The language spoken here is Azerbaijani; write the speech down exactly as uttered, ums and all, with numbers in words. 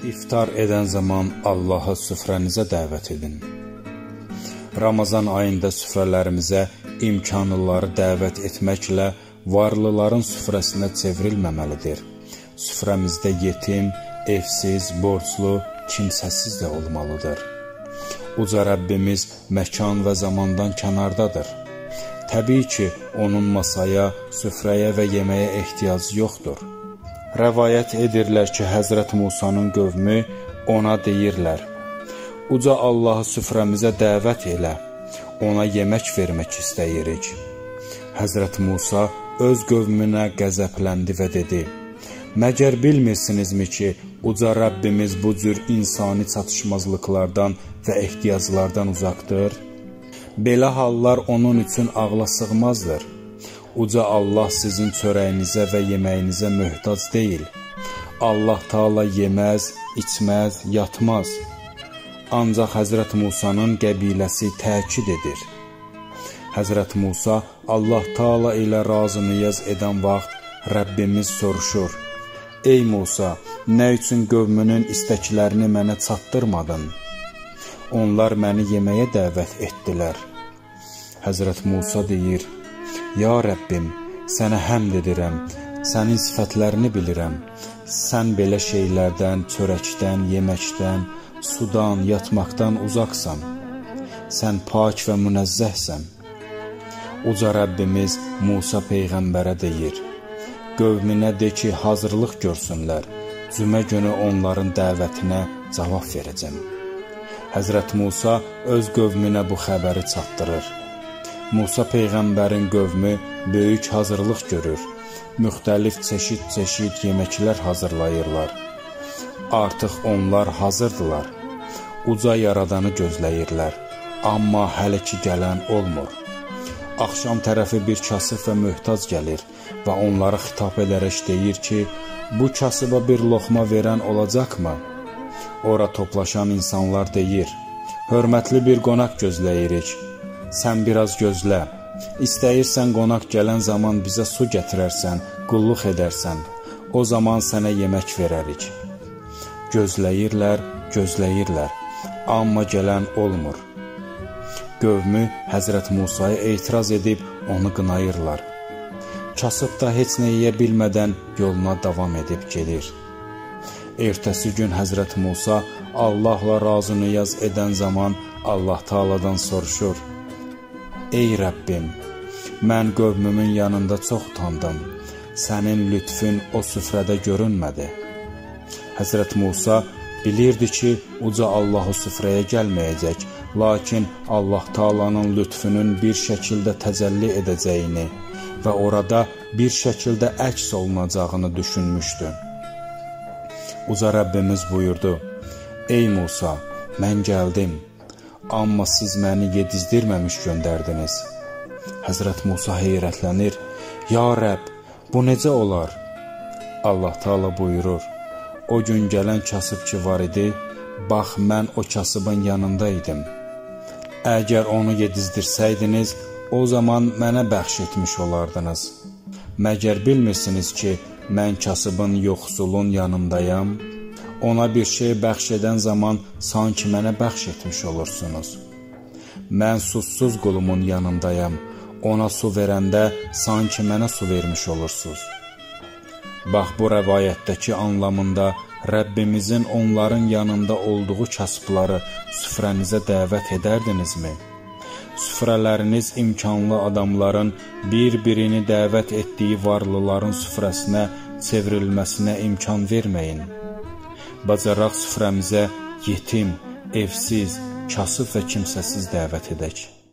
İftar edən zaman Allahı süfrənizə dəvət edin. Ramazan ayında süfrələrimizə imkanlıları dəvət etməklə varlıların süfrəsinə çevrilməməlidir. Süfrəmizdə yetim, evsiz, borclu, kimsəsiz də olmalıdır. Uca Rəbbimiz məkan və zamandan kənardadır. Təbii ki, onun masaya, süfrəyə və yeməyə ehtiyacı yoxdur. Rəvayət edirlər ki, Həzrət Musanın qövmü ona deyirlər: Uca Allahı süfrəmizə dəvət elə, ona yemək vermək istəyirik. Həzrət Musa öz qövmünə qəzəbləndi və dedi: Məgər bilmirsinizmi ki, Uca Rəbbimiz bu cür insani çatışmazlıqlardan və ehtiyaclardan uzaqdır? Belə hallar onun üçün ağla sığmazdır. Uca Allah sizin çörəyinizə və yeməyinizə möhtac deyil. Allah Taala yeməz, içməz, yatmaz. Ancaq Həzrət Musanın qəbiləsi təkid edir. Həzrət Musa Allah Taala ilə razı niyaz edən vaxt Rəbbimiz soruşur: Ey Musa, nə üçün qövmünün istəklərini mənə çatdırmadın? Onlar məni yeməyə dəvət etdilər. Həzrət Musa deyir: Ya Rəbbim, sənə həmd edirəm, sənin sifətlərini bilirəm. Sən belə şeylərdən, çörəkdən, yeməkdən, sudan, yatmaqdan uzaqsan. Sən pak və münəzzəhsən. Uca Rəbbimiz Musa Peyğəmbərə deyir: Qövminə de ki, hazırlıq görsünlər. Cümə günü onların dəvətinə cavab verəcəm. Həzrət Musa öz qövminə bu xəbəri çatdırır. Musa Peyğəmbərin qövmü böyük hazırlıq görür. Müxtəlif çeşid-çeşid yeməklər hazırlayırlar. Artıq onlar hazırdılar. Uca Yaradanı gözləyirlər. Amma hələ ki gələn olmur. Axşam tərəfi bir kasıb və möhtac gəlir və onlara xitab edərək deyir ki, bu kasıba bir loxma verən olacaqmı? Ora toplaşan insanlar deyir: Hörmətli bir qonaq gözləyirik. Sən biraz gözlə. İstəyirsən qonaq gələn zaman bizə su gətirərsən, qulluq edərsən. O zaman sənə yemək verərik. Gözləyirlər, gözləyirlər. Amma gələn olmur. Qövmü Həzrət Musaya etiraz edib onu qınayırlar. Kasıb da heç nə yeyə bilmədən yoluna davam edib gedir. Ertəsi gün Həzrət Musa Allahla razı niyaz edən zaman Allah Taaladan soruşur: Ey Rəbbim, mən qövmümün yanında çox utandım. Sənin lütfün o süfrədə görünmədi. Həzrət Musa bilirdi ki, Uca Allah o süfrəyə gəlməyəcək, lakin Allah Taalanın lütfünün bir şəkildə təcəlli edəcəyini və orada bir şəkildə əks olunacağını düşünmüşdü. Uca Rəbbimiz buyurdu: Ey Musa, mən gəldim. Amma siz məni yedizdirməmiş göndərdiniz. Həzrət Musa heyrətlənir: Ya Rəbb, bu necə olar? Allah Taala buyurur: O gün gələn kasıb ki var idi, bax mən o kasıbın yanında idim. Əgər onu yedizdirsəydiniz, o zaman mənə bəxş etmiş olardınız. Məgər bilmirsiniz ki, mən kasıbın yoxsulun yanındayam? Ona bir şey bəxş edən zaman sanki mənə bəxş etmiş olursunuz. Mən susuz qulumun yanındayam. Ona su verəndə sanki mənə su vermiş olursunuz. Bax, bu rəvayətdəki anlamında Rəbbimizin onların yanında olduğu kasıbları süfrənizə dəvət edərdinizmi? Süfrələriniz imkanlı adamların bir-birini dəvət etdiyi varlıların süfrəsinə çevrilməsinə imkan verməyin. Bacaraq süfrəmizə yetim, evsiz, kasıb və kimsəsiz dəvət edək.